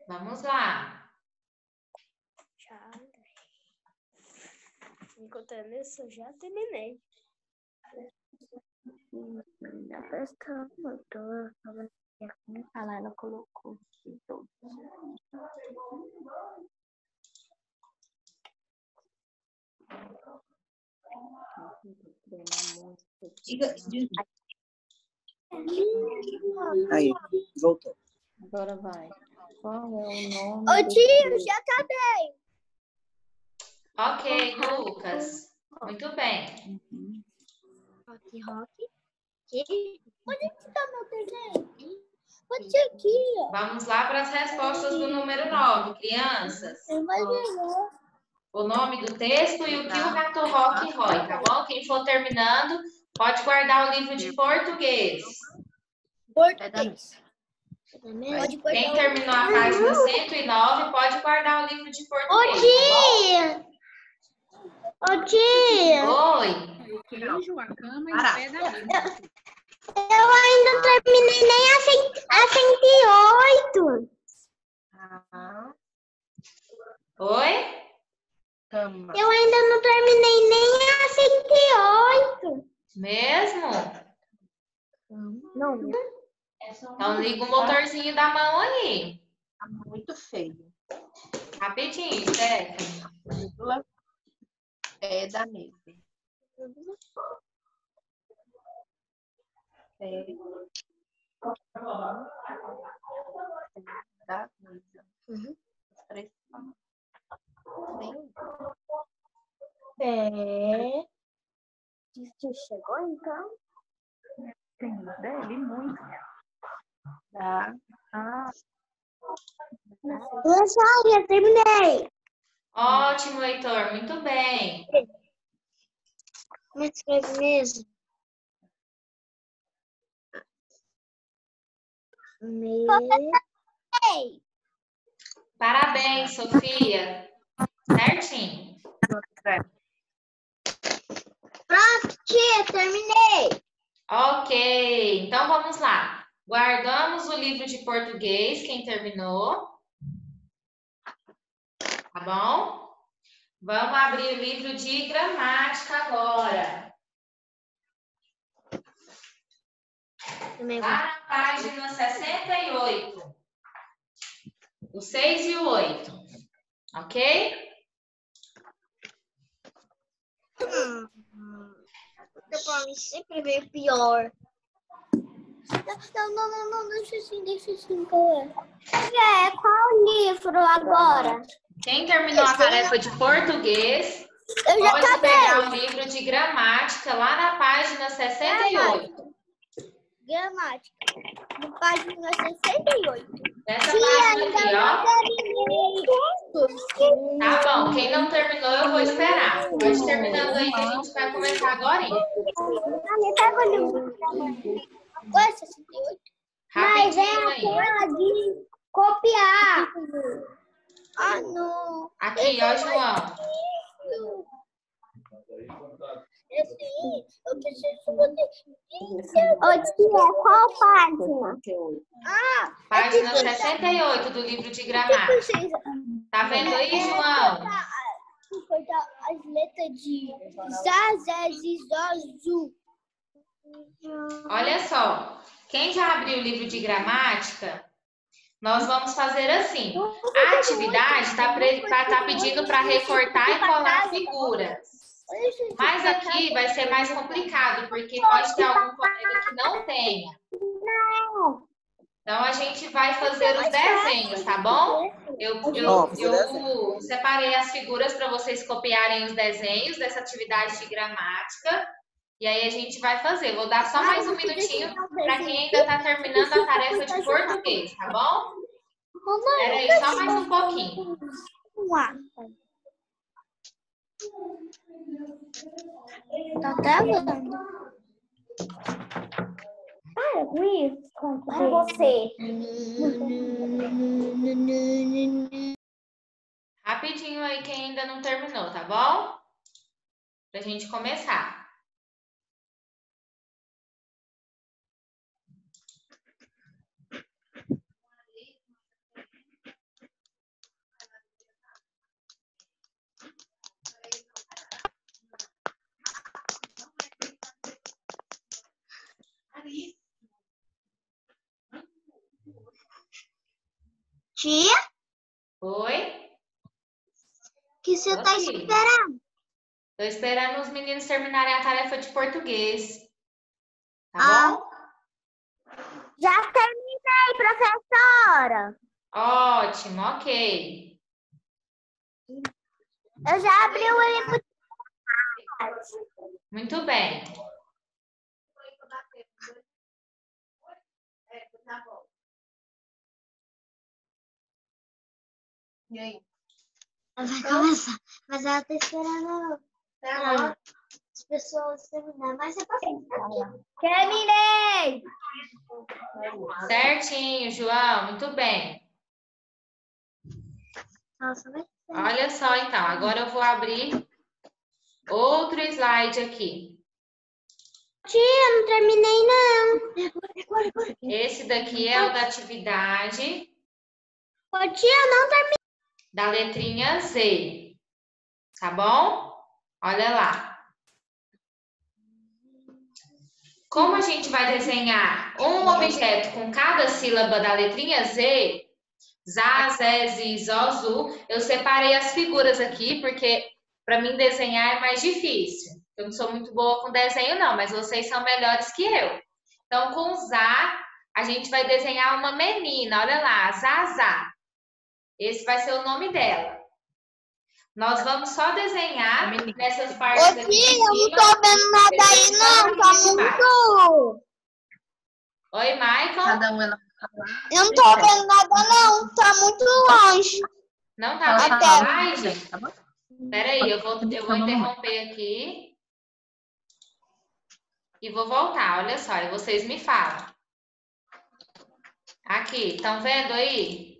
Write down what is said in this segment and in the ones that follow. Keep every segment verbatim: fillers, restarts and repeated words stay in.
Vamos lá. Já. Encontrando isso, já terminei. Na festa, eu tô falando que como falar, ela colocou em todos. Diga, diga. Aí, voltou. Agora vai. Qual é o nome? Ô tio, já acabei. Ok, Lucas. Muito bem. Uhum. Rock, rock. Que? Onde que tá meu desenho? Pode ser aqui, ó. Vamos lá para as respostas do número nove, crianças. Imaginou. O nome do texto e o que o gato Rock rói, tá bom? Quem for terminando, pode guardar o livro de português. Português. Pode Quem terminou a página cento e nove, pode guardar o livro de português, tá bom? Ô tia! Oi. O queijo, a cama e o pé da vida. Eu ainda terminei nem a, cento, a cento e oito. Ah, Oi? cama. Eu ainda não terminei nem a cento e oito. Mesmo? Não. Então liga o motorzinho da mão aí. Tá muito feio. Rapidinho, Stephanie. Vírgula, pé da mesa. Pé da mesa. Uhum. Os três palavras. Bem, É. Tio chegou então? tem dele muito. Da. Ah, Pessoal, já terminei. Ótimo, Heitor. Muito bem. Como escreve mesmo? Me... Parabéns, Sofia. Certinho. Pronto, tia, terminei. Ok, então vamos lá. Guardamos o livro de português, quem terminou. Tá bom? Vamos abrir o livro de gramática agora. Lá na página sessenta e oito. O seis e o oito. Ok? Hum, pra mim sempre veio pior. Não, não, não, não, deixa assim, deixa assim, qual é? É, qual livro agora? Quem terminou a tarefa de português, Eu já pode acabei. pegar o livro de gramática lá na página sessenta e oito. Gramática. No página sessenta e oito. Nessa página aqui, ó. Terminei. Tá bom, quem não terminou, eu vou esperar. Pode terminando aí que a gente vai começar agora. Ah, me pega o livro. Agora sessenta e oito. Mas é Rapidinho aí. aquela de copiar. Ah, não. Aqui, ó, João. Eu preciso poder. Ô, tia, qual página? Ah, Página sessenta e oito do livro de gramática. Tá vendo aí, João? Cortar as letras de Zá, Zé, Zizó, Zu. Olha só. Quem já abriu o livro de gramática, nós vamos fazer assim. A atividade está tá, tá pedindo para recortar e colar figuras. Mas aqui vai ser mais complicado, porque pode ter algum colega que não tenha. Então, a gente vai fazer os desenhos, tá bom? Eu, eu, eu separei as figuras para vocês copiarem os desenhos dessa atividade de gramática. E aí, a gente vai fazer. Vou dar só mais um minutinho para quem ainda está terminando a tarefa de português, tá bom? Espera aí, só mais um pouquinho. Tá travando. Para com isso. Para você. Rapidinho aí quem ainda não terminou, tá bom? Pra gente começar. Tia, Oi? o que você Tô tá aqui. esperando? Tô esperando os meninos terminarem a tarefa de português. Tá Ah. bom? Já terminei, professora. Ótimo, ok. Eu já abri o livro. Muito bem. E aí? Ela vai começar, mas ela tá esperando ah, as pessoas terminarem. Mas você pode ficar. Terminei! Certinho, João. Muito bem. Nossa, vai ser. Olha só, então. Agora eu vou abrir outro slide aqui. Tia, não terminei, não. Esse daqui é o da atividade Ô, tia, não terminei. da letrinha Z. Tá bom? Olha lá. Como a gente vai desenhar um objeto com cada sílaba da letrinha Z, Zá, Zé, Zi, Zó, Zu, eu separei as figuras aqui, porque para mim desenhar é mais difícil. Eu não sou muito boa com desenho, não, mas vocês são melhores que eu. Então, com Zá, a gente vai desenhar uma menina, olha lá, Zazá. Esse vai ser o nome dela. Nós vamos só desenhar nessas partes Ô, aqui. tia, eu não tô vendo nada aí, não. Tá muito. Oi, Michael. Cada um ela Eu não tô vendo nada, não. Tá muito longe. Não tá vendo Até. a slide? tá bom? Peraí, eu vou, eu vou interromper aqui. E vou voltar, olha só, e vocês me falam. Aqui, estão vendo aí?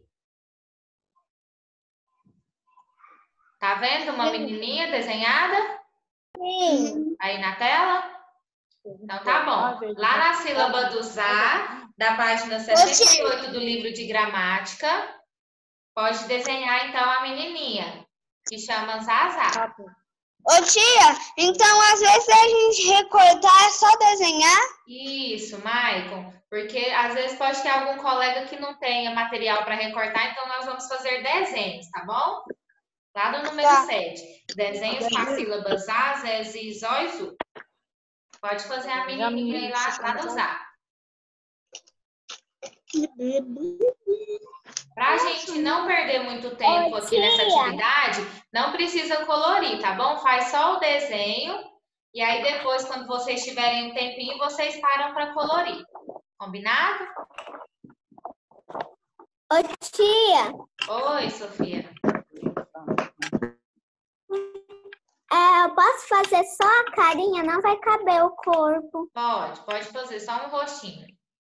Tá vendo uma menininha desenhada? Sim. Aí na tela? Então tá bom. Lá na sílaba do Zá, da página sessenta e oito do livro de gramática, pode desenhar então a menininha, que chama Zazá. Ô, tia, então às vezes a gente recortar é só desenhar? Isso, Maicon, porque às vezes pode ter algum colega que não tenha material para recortar, então nós vamos fazer desenhos, tá bom? Lá no número Tá. sete. Desenhos com as sílabas A, Zé, Zi, Zó e Zu. Pode fazer a menininha aí lá, lá no Zá. Para a gente não perder muito tempo aqui nessa atividade, não precisa colorir, tá bom? Faz só o desenho e aí depois, quando vocês tiverem um tempinho, vocês param para colorir. Combinado? Ô, tia, Oi, Sofia. é, eu posso fazer só a carinha? Não vai caber o corpo. Pode, pode fazer só um rostinho.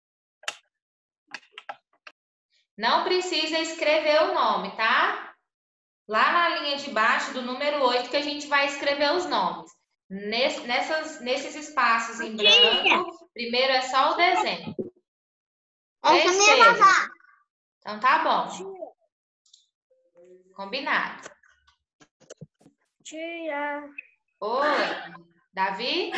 Não precisa escrever o nome, tá? Lá na linha de baixo do número oito que a gente vai escrever os nomes. Ness, nessas, nesses espaços em branco, primeiro é só o desenho. Essa Fez, minha Pedro? mamá. Então tá bom. Combinado. Tia. Oi, Davi?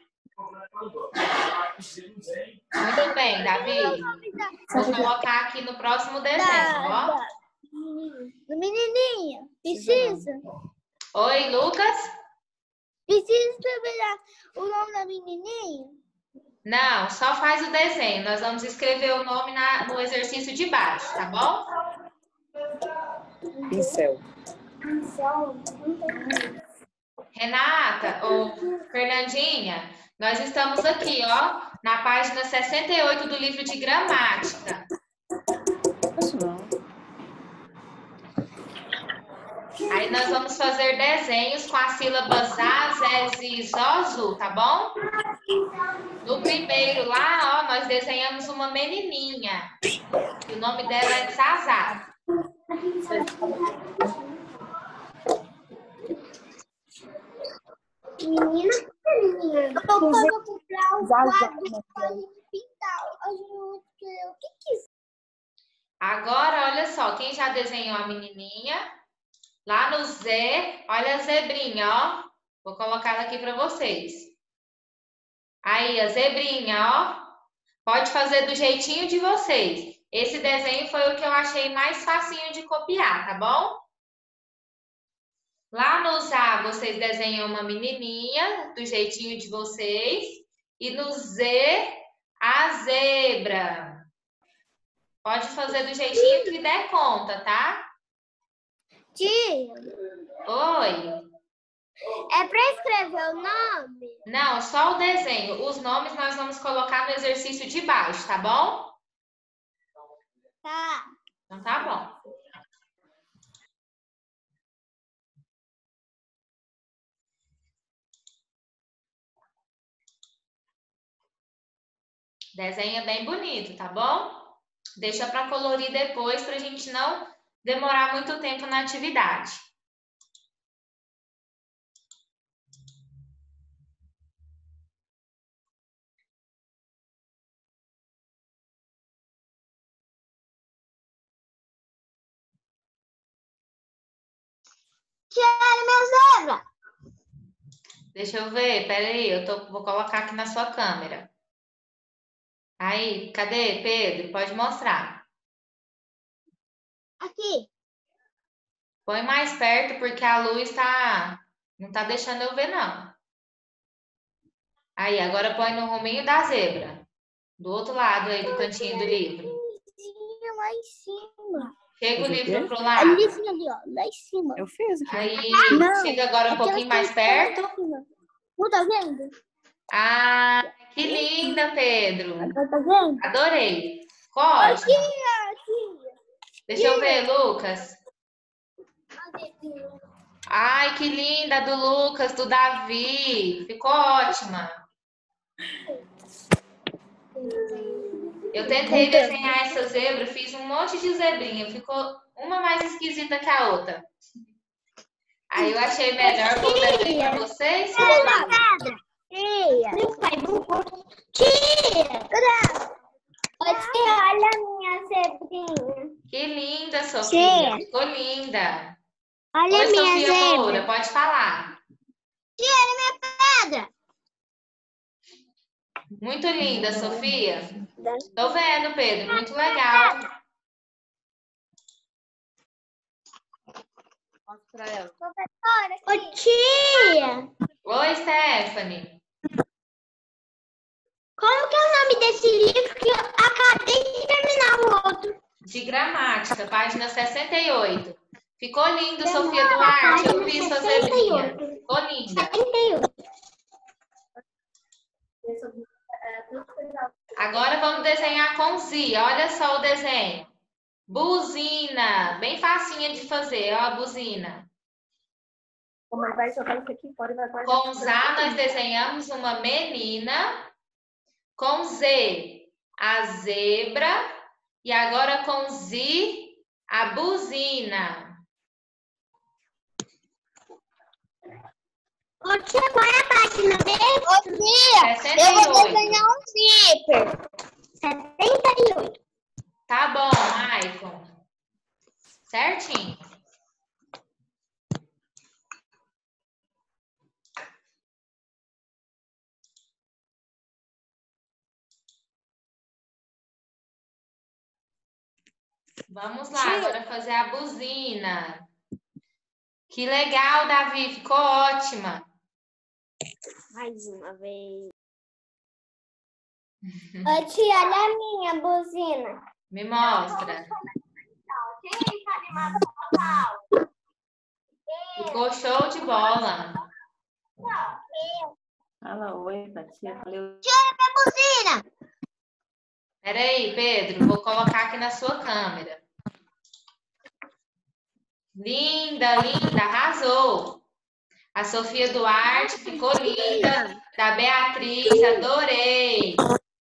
Muito bem, Davi. Vou colocar aqui no próximo desenho, ó. Do menininho. Precisa? Oi, Lucas? Precisa escrever o nome da menininha? Não, só faz o desenho. Nós vamos escrever o nome na, no exercício de baixo, tá bom? Pincel. Renata ou Fernandinha, nós estamos aqui, ó, na página sessenta e oito do livro de gramática. Isso não. Aí nós vamos fazer desenhos com as sílabas A, Zé, Zi, Zó, Zu, tá bom? No primeiro lá, ó, nós desenhamos uma menininha. E o nome dela é Zazá. Menina, menina. Eu vou comprar um quadro para pintar. O que quiser. Agora, olha só, quem já desenhou a menininha? Lá no Z, olha a zebrinha, ó. Vou colocar ela aqui para vocês. Aí, a zebrinha, ó. Pode fazer do jeitinho de vocês. Esse desenho foi o que eu achei mais facinho de copiar, tá bom? Lá no A, vocês desenham uma menininha, do jeitinho de vocês. E no Z, a zebra. Pode fazer do jeitinho que der conta, tá? Tia, Oi. é para escrever o nome? Não, só o desenho. Os nomes nós vamos colocar no exercício de baixo, tá bom? Tá. Então tá bom. Desenha bem bonito, tá bom? Deixa para colorir depois para a gente não demorar muito tempo na atividade. Tia, olha minha zebra. Deixa eu ver, peraí, eu tô, vou colocar aqui na sua câmera. Aí, cadê, Pedro? Pode mostrar. Aqui. Põe mais perto porque a luz tá, não tá deixando eu ver, não. Aí, agora põe no ruminho da zebra. Do outro lado aí, do cantinho do livro. Lá em cima. Chega o Fez o livro quê? pro lado. Ali, ali, ó. Lá em cima. Eu fiz aqui. Aí, Não, chega agora um pouquinho mais perto. Não tá vendo? Ah, que linda, Pedro. Agora tá vendo? Adorei. Ficou ótimo. Deixa eu ver, Lucas. Ai, que linda do Lucas, do Davi. Ficou ótima. Eu tentei desenhar essa zebra, fiz um monte de zebrinha. Ficou uma mais esquisita que a outra. Aí eu achei melhor pôr o desenho para vocês. Tia. Tia. Olha a minha zebrinha. Que linda, Sofia. Tia. Ficou linda. Olha Oi, a minha Sofia zebra. Moura, pode falar. Tia, olha minha pedra. Muito linda, Sofia. Tô vendo, Pedro. Muito legal. Mostra pra ela. Ô, tia. Oi, Stephanie. Como que é o nome desse livro que eu acabei de terminar o outro? De gramática, página sessenta e oito. Ficou lindo, Sofia Duarte. Eu vi sua zebrinha. Ficou linda. setenta e oito. Agora vamos desenhar com Z. Olha só o desenho. Buzina. Bem facinha de fazer, ó, a buzina. Como ele vai jogar isso aqui fora e vai guardar. Com Z nós desenhamos uma menina. Com Z, a zebra. E agora com Z, a buzina. Ô, tia, qual é a página dele? Ô, tia, sessenta e oito. eu vou desenhar um zíper. setenta e oito. Tá bom, Maicon. Certinho. Vamos lá, agora fazer a buzina. Que legal, Davi. Ficou ótima. Mais uma vez. Ô, tia, olha a minha buzina. Me mostra. Ficou show de bola. Fala oi pra tia. Valeu. Tia, olha minha buzina. Peraí, Pedro. Vou colocar aqui na sua câmera. Linda, linda. Arrasou. A Sofia Duarte ficou linda. Da Beatriz, adorei.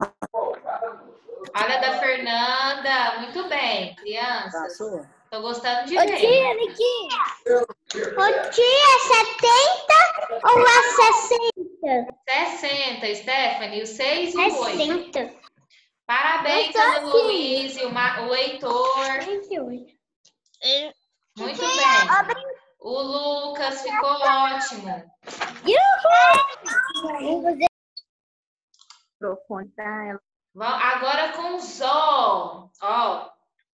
Olha da Fernanda. Muito bem, crianças. Tô gostando de Ô, ver. tia, olha aqui. Ô, tia, é setenta ou é sessenta? sessenta, Stephanie. O seis e o oito. sessenta. Parabéns, Eu tô Ana aqui. Luiz e o, Ma- o Heitor. sessenta e oito. Muito Tia, bem. abre- O Lucas ficou ótimo. Uhul! Microfone pra ela. Va- Agora com o Zó. Ó,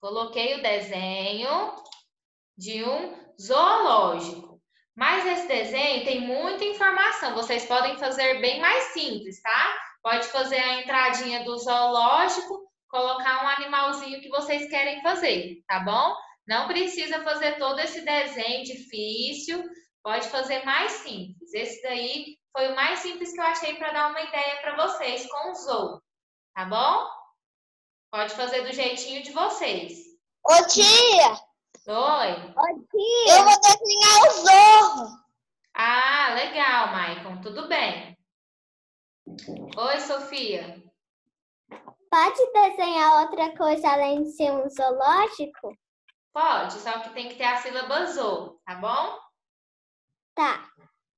Coloquei o desenho de um zoológico. Mas esse desenho tem muita informação. Vocês podem fazer bem mais simples, tá? Pode fazer a entradinha do zoológico, colocar um animalzinho que vocês querem fazer, tá bom? Não precisa fazer todo esse desenho difícil. Pode fazer mais simples. Esse daí foi o mais simples que eu achei para dar uma ideia para vocês com o zoo, tá bom? Pode fazer do jeitinho de vocês. Ô, tia! Oi. Ô, tia! Eu vou desenhar o zorro. Ah, legal, Maicon. Tudo bem. Oi, Sofia. Pode desenhar outra coisa além de ser um zoológico? Pode, só que tem que ter a sílaba zoo, tá bom? Tá.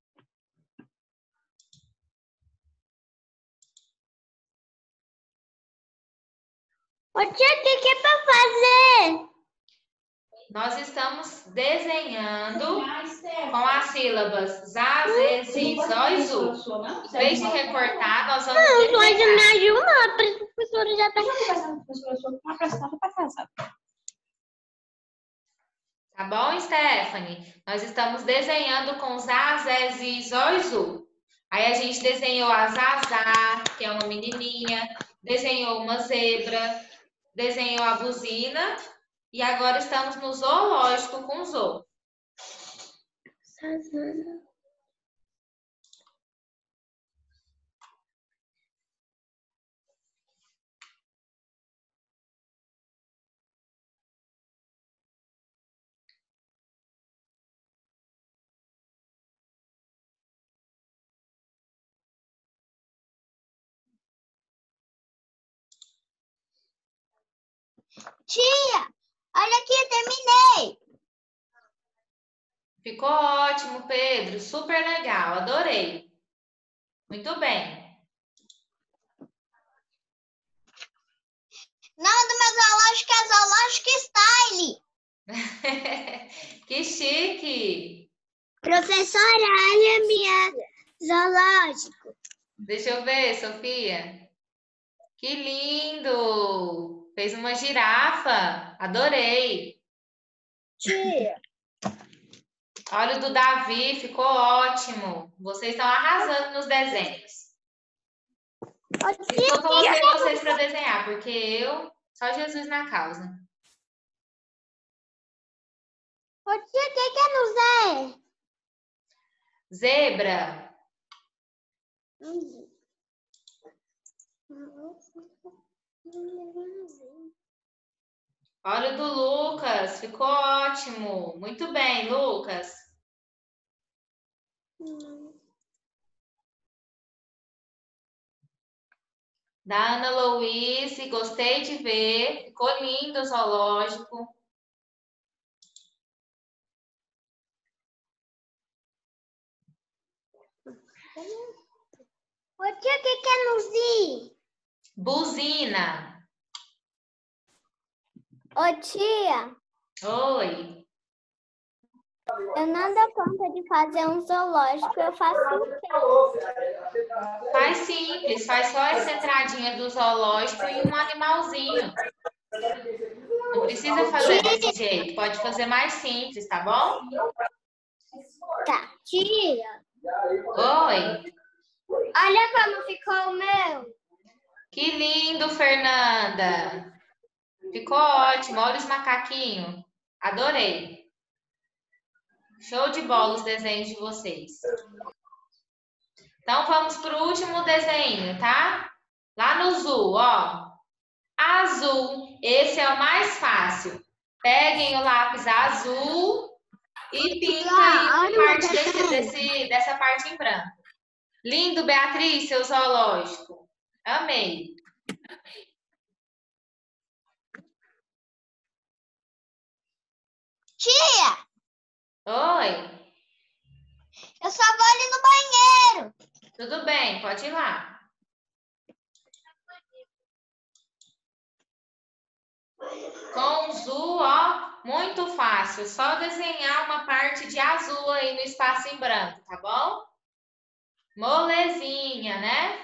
Ô, tia, o que que é para fazer? Nós estamos desenhando com as sílabas zá, zê, zi, zó e zu. Em vez de recortar, nós vamos Não, desenhar. pode me ajudar, a professora já está... Tá bom, Stephanie? Nós estamos desenhando com zá, zé, zi, zó e zu. Aí a gente desenhou a Zazá, que é uma menininha, desenhou uma zebra, desenhou a buzina e agora estamos no zoológico com o zoo. Tia, olha aqui, terminei. Ficou ótimo, Pedro. Super legal, adorei. Muito bem. Não, do meu zoológico é zoológico style. Que chique. Professora, olha minha zoológico. Deixa eu ver, Sofia. Que lindo. Fez uma girafa. Adorei. Tia. Olha o do Davi, ficou ótimo. Vocês estão arrasando nos desenhos. Eu coloquei vocês para desenhar, porque eu, só Jesus na causa. Ô, tia, o que que é no Zé? Zebra. Olha o do Lucas, ficou ótimo. Muito bem, Lucas. Da Ana Louise, gostei de ver. Ficou lindo o zoológico. Ô, tia, o que que é no Zi? Buzina. Ô, tia, Oi. eu não dou conta de fazer um zoológico, eu faço o quê? Faz simples, faz só essa entradinha do zoológico e um animalzinho. Não precisa fazer desse jeito, pode fazer mais simples, tá bom? Tá. Tia, Oi. olha como ficou o meu. Que lindo, Fernanda. Ficou ótimo, olha os macaquinhos. Adorei. Show de bola os desenhos de vocês. Então, vamos para o último desenho, tá? Lá no azul, ó. Azul. Esse é o mais fácil. Peguem o lápis azul e pintem aí parte desse, desse, dessa parte em branco. Lindo, Beatriz, seu zoológico. Amei. Tia, Oi. eu só vou ali no banheiro. Tudo bem, pode ir lá. Com o azul, ó, muito fácil. Só desenhar uma parte de azul aí no espaço em branco, tá bom? Molezinha, né?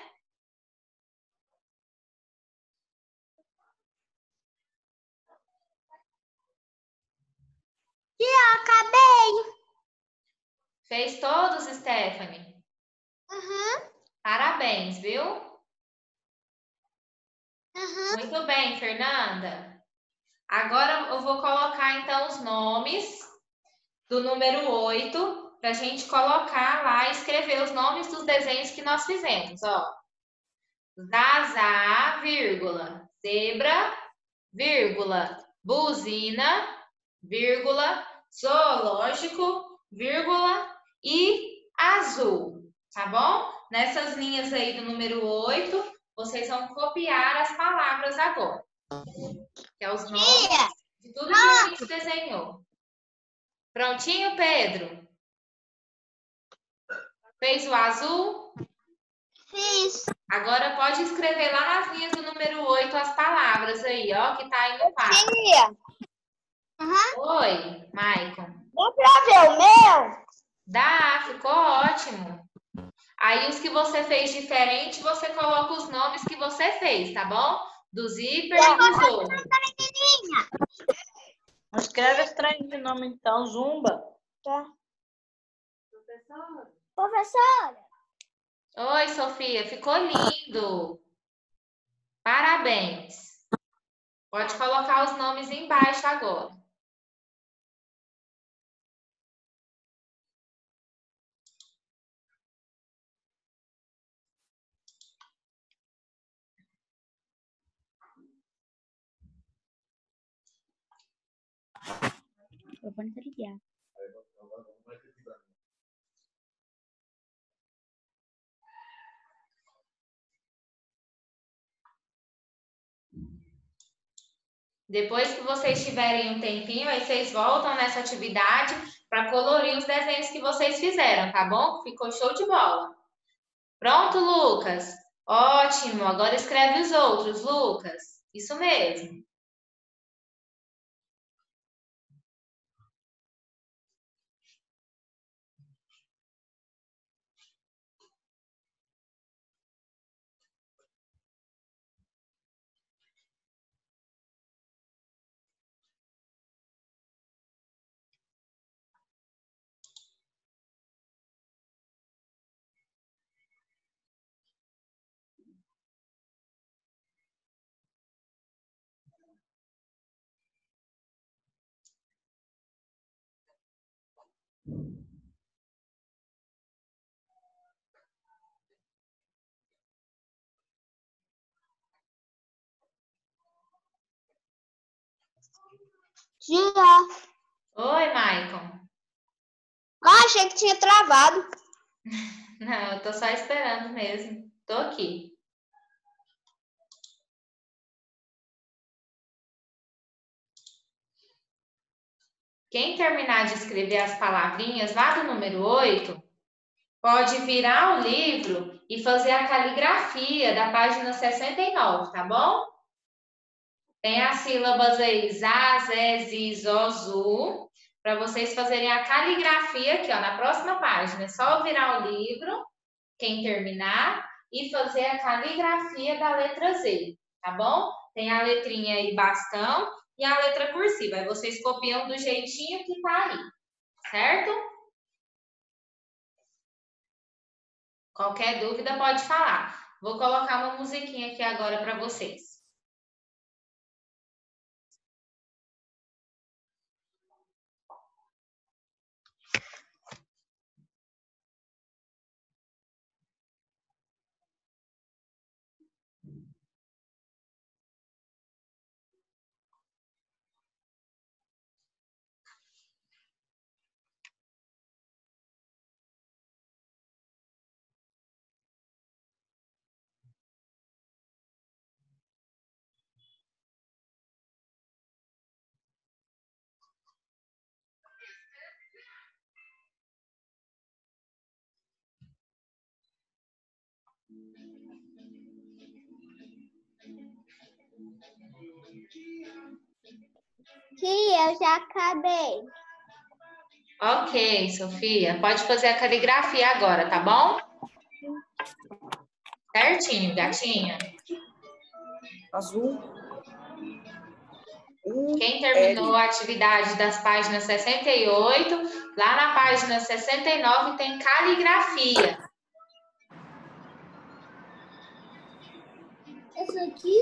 Tia, acabei. Fez todos, Stephanie? Uhum. Parabéns, viu? Uhum. Muito bem, Fernanda. Agora eu vou colocar, então, os nomes do número oito para a gente colocar lá e escrever os nomes dos desenhos que nós fizemos, ó. Zazá, vírgula, zebra, vírgula, buzina, vírgula, zoológico, vírgula e azul, tá bom? Nessas linhas aí do número oito, vocês vão copiar as palavras agora. Que é os nomes de tudo que a gente desenhou. Prontinho, Pedro? Fez o azul? Fiz. Agora pode escrever lá nas linhas do número oito as palavras aí, ó, que tá aí no quadro. Tia. Uhum. Oi, Maicon. Dá pra ver o meu? Dá, ficou ótimo. Aí os que você fez diferente, você coloca os nomes que você fez, tá bom? Do zíper e dos outros. Escreve esse trem de nome então, Zumba. Tá. Professora. Professora. Oi, Sofia, ficou lindo. Parabéns. Pode colocar os nomes embaixo agora. Eu vou ligar. Depois que vocês tiverem um tempinho, aí vocês voltam nessa atividade para colorir os desenhos que vocês fizeram, tá bom? Ficou show de bola. Pronto, Lucas? Ótimo. Agora escreve os outros, Lucas. Isso mesmo. Tia. Oi, Maicon. Ah, achei que tinha travado. Não, eu tô só esperando mesmo. Tô aqui. Quem terminar de escrever as palavrinhas lá do número oito, pode virar o livro e fazer a caligrafia da página sessenta e nove, tá bom? Tem as sílabas aí, zá, zé, zi, zó, zu, para vocês fazerem a caligrafia aqui, ó, na próxima página. É só virar o livro, quem terminar, e fazer a caligrafia da letra Z, tá bom? Tem a letrinha aí, bastão, e a letra cursiva. Aí vocês copiam do jeitinho que tá aí, certo? Qualquer dúvida pode falar. Vou colocar uma musiquinha aqui agora para vocês. Tia, eu já acabei. Ok, Sofia. Pode fazer a caligrafia agora, tá bom? Certinho, gatinha. Azul. Quem terminou a atividade das páginas sessenta e oito, lá na página sessenta e nove tem caligrafia. Essa aqui.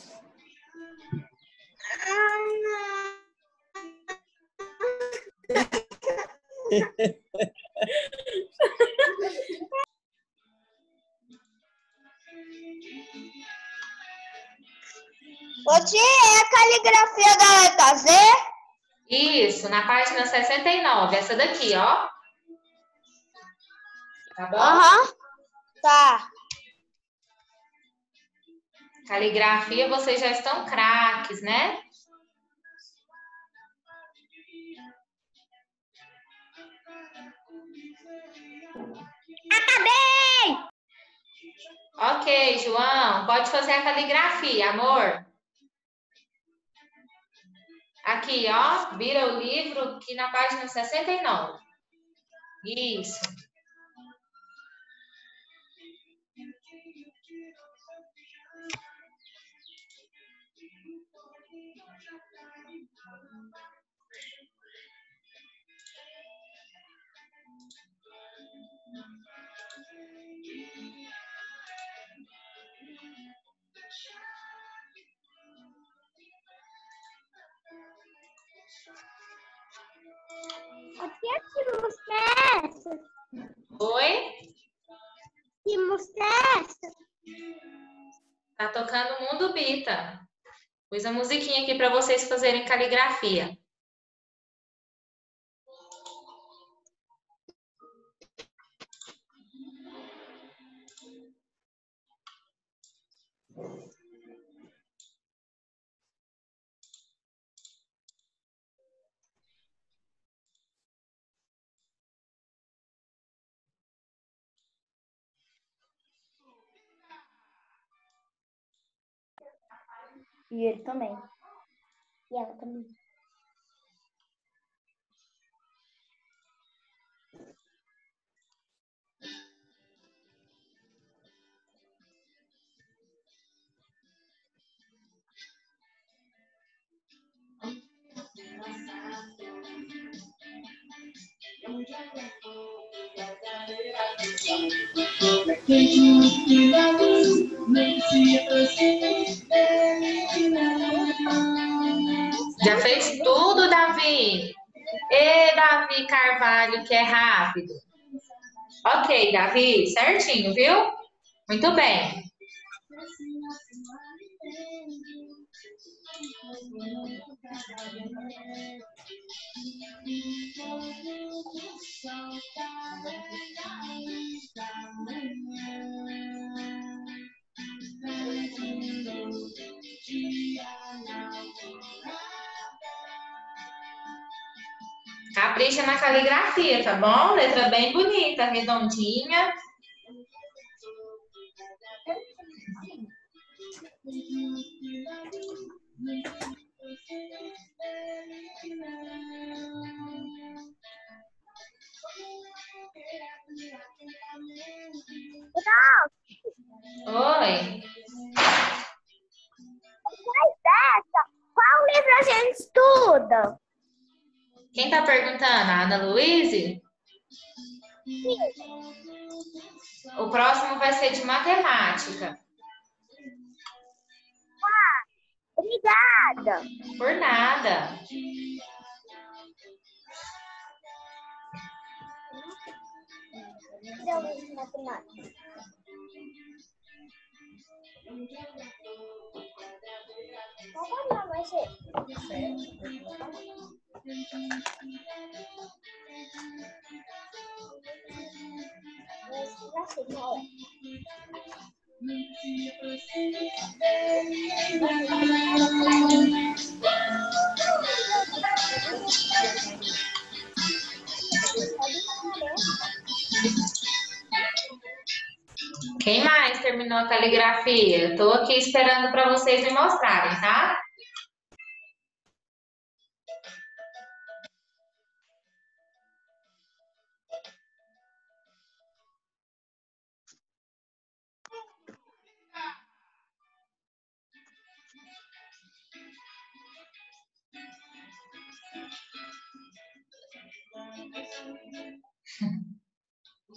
Ô, tia, é a caligrafia da letra Z? Isso, na página sessenta e nove, essa daqui, ó. Tá bom? Aham. Uhum. Tá. Caligrafia, vocês já estão craques, né? Acabei! Ok, João, pode fazer a caligrafia, amor. Aqui, ó, vira o livro aqui na página sessenta e nove. Isso. O que é que música é essa? Oi? Que música é essa? Tá tocando Mundo Bita. Pus a musiquinha aqui para vocês fazerem caligrafia. E ele também. E ela também. Já fez tudo, Davi? E Davi Carvalho, que é rápido. Ok, Davi, certinho, viu? Muito bem. Capricha na caligrafia, tá bom? Letra bem bonita, redondinha. Oi. Qual livro a gente estuda? Quem tá perguntando? A Ana Luíse? O próximo vai ser de matemática. Obrigada. Por nada. Deu livro de matemática. Qual não vai ser? Esse vai ser qual é? Quem mais terminou a caligrafia? Estou aqui esperando para vocês me mostrarem, tá?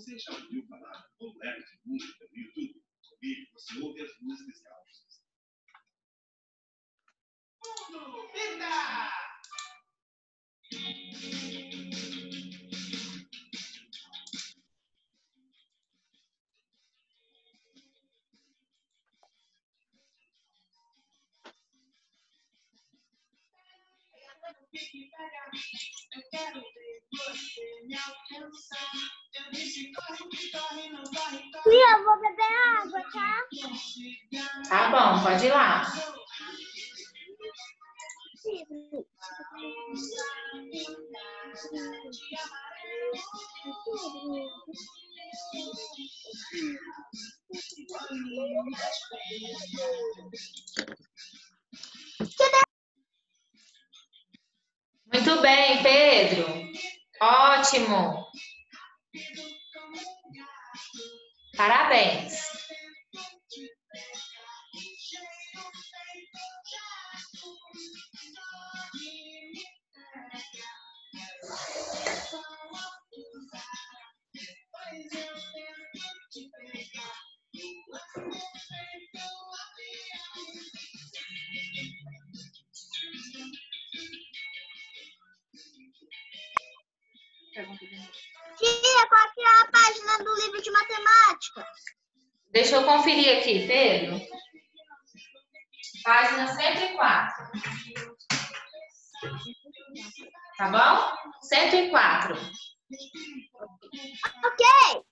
Você já ouviu falar do leve de música no YouTube? Comigo você ouve as músicas gaúchas. Mundo Vida! Eu quero ver você me alcançar. Eu disse corre, que corre, não corre, corre. Tia, eu vou beber água, tá? Tá bom, pode ir lá. Muito bem, Pedro. Ótimo. Parabéns. Tia, qual que é a página do livro de matemática? Deixa eu conferir aqui, Pedro. Página cento e quatro. Tá bom? cento e quatro. Ok.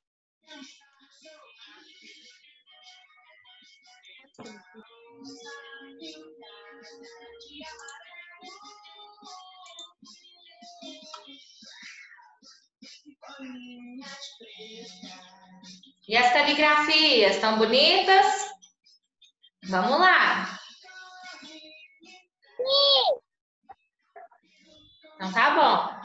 E as caligrafias, estão bonitas? Vamos lá. Então tá bom.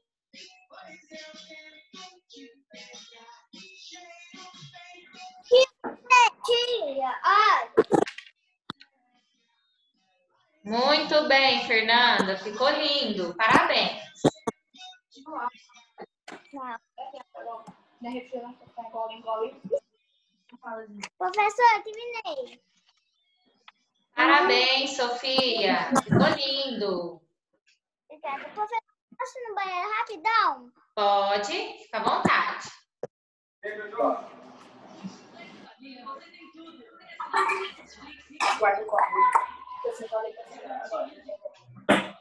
Tia, ai. Muito bem, Fernanda. Ficou lindo. Parabéns. Professor, terminei. Parabéns, Sofia. Ficou lindo. Obrigada. Professor, posso ir no banheiro rapidão? Pode, fica à vontade. Guarda o copo. Você pode passar agora.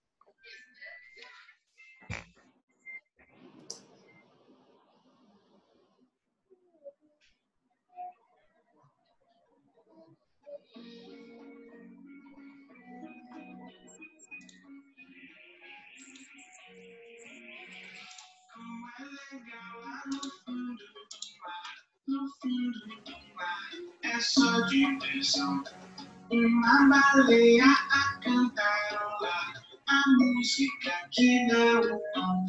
No fundo do mar é só diversão. Uma baleia a cantarolar a música que dá o tom.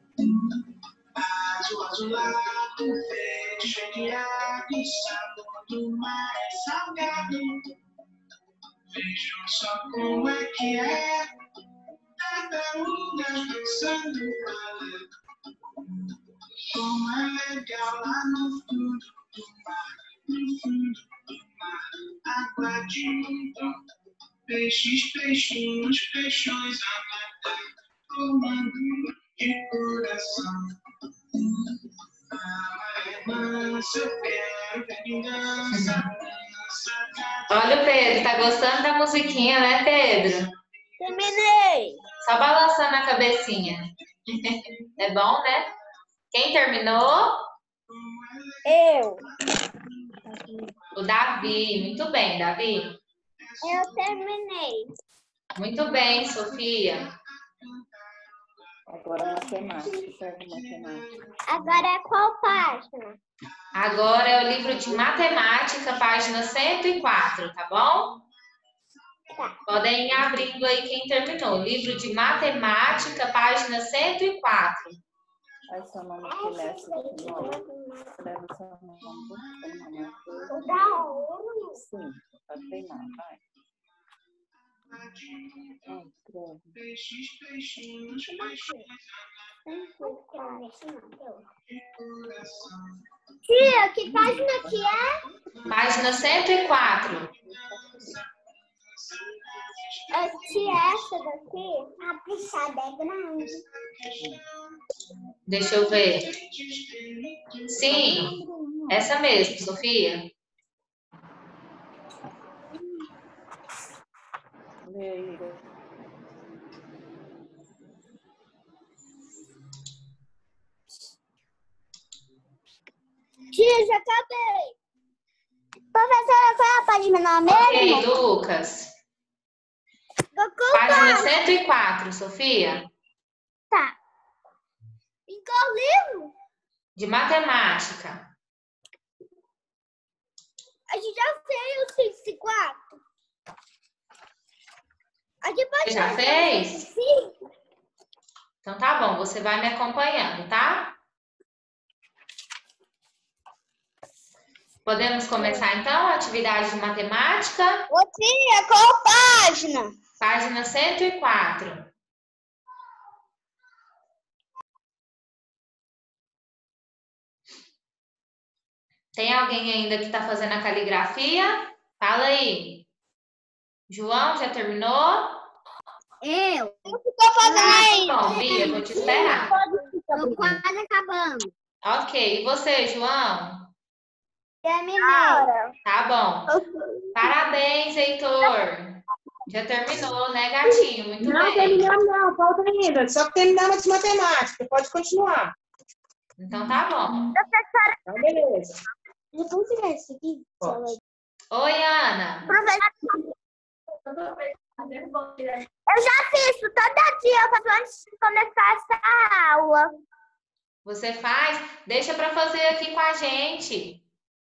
Azul, azulado, verde, chegueado, sabor do mar é salgado. Vejam só como é que é, tartarugas dançando balé. Como é legal lá no fundo do mar, no fundo do mar, água de montão. Peixes, peixinhos, peixões a nadar, tomando de coração. A maré mansa, eu quero ver vingança, mansa. Olha o Pedro, tá gostando da musiquinha, né, Pedro? Terminei. Só balançando a cabecinha. É bom, né? Quem terminou? Eu. O Davi. Muito bem, Davi. Eu terminei. Muito bem, Sofia. Agora matemática, serve matemática. Agora é qual página? Agora é o livro de matemática, página cento e quatro, tá bom? Tá. Podem ir abrindo aí quem terminou. Livro de matemática, página cento e quatro. Aí seu nome começa com nome. Escreve seu nome. O da ouro. Sim, pra treinar, vai. Vai, escreve. Peixes, peixinhos, peixões. Não sei o que é. Tia, que página que é? Página cento e quatro. É, tia, essa daqui? A puxada é grande. Deixa eu ver. Sim, essa mesmo, Sofia. Lê aí, Igor. Tia, já acabei. Professora, qual é a página mesmo? Ok, Lucas. Página cento e quatro, Sofia. Tá. Em qual livro? De matemática. A gente já fez o cinco e quatro. A gente pode Você já fazer fez? o cinco? Então tá bom, você vai me acompanhando, tá? Podemos começar então a atividade de matemática? Ô tia, qual página? Página cento e quatro. Tem alguém ainda que está fazendo a caligrafia? Fala aí. João, já terminou? Eu. Eu estou fazendo aí. Tá bom, Bia, vou te esperar. Estou quase acabando. Ok, e você, João? Terminei. Tá bom. Parabéns, Heitor. Já terminou, né, gatinho? Muito Não bem. terminamos, não, falta ainda. Só que terminamos de matemática. Pode continuar. Então tá bom. Então, beleza. Eu vou tirar isso aqui. Oi, Ana. Eu já fiz isso todo dia, eu faço antes de começar essa aula. Você faz? Deixa para fazer aqui com a gente.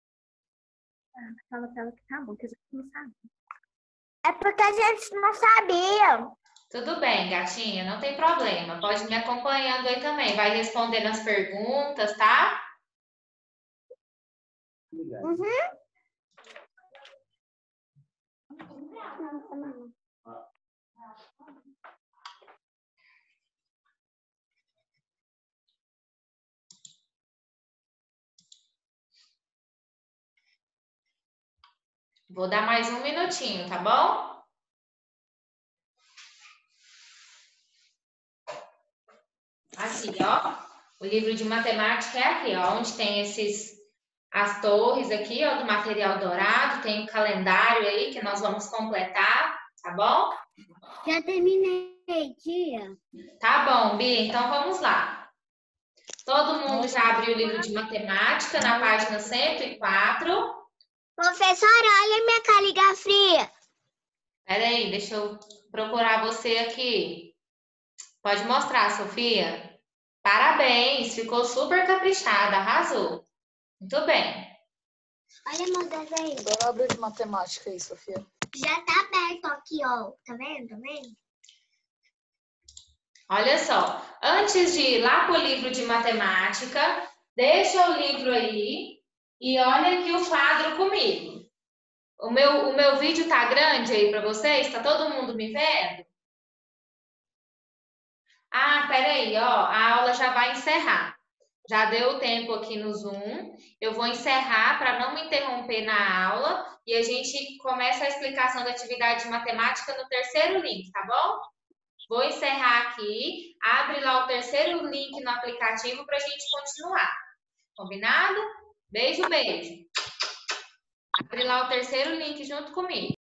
Fala pra ela que tá bom, que a gente não sabe. É porque a gente não sabia. Tudo bem, gatinha, não tem problema. Pode me acompanhando aí também. Vai respondendo as perguntas, tá? Uhum. Vou dar mais um minutinho, tá bom? Aqui, ó. O livro de matemática é aqui, ó. Onde tem esses, as torres aqui, ó, do material dourado. Tem o calendário aí que nós vamos completar, tá bom? Já terminei, tia. Tá bom, Bia. Então vamos lá. Todo mundo já abriu o livro de matemática na página cento e quatro. Professora, olha minha caligrafia. Peraí, deixa eu procurar você aqui. Pode mostrar, Sofia? Parabéns, ficou super caprichada, arrasou. Muito bem. Olha meu desenho. Agora abre de matemática aí, Sofia. Já tá aberto aqui, ó. Tá vendo? Tá vendo? Olha só, antes de ir lá para o livro de matemática, deixa o livro aí e olha aqui o quadro comigo. O meu, o meu vídeo tá grande aí para vocês? Tá todo mundo me vendo? Ah, peraí, ó, a aula já vai encerrar. Já deu o tempo aqui no Zoom. Eu vou encerrar para não me interromper na aula e a gente começa a explicação da atividade de matemática no terceiro link, tá bom? Vou encerrar aqui. Abre lá o terceiro link no aplicativo para a gente continuar. Combinado? Beijo, beijo. Abre lá o terceiro link junto comigo.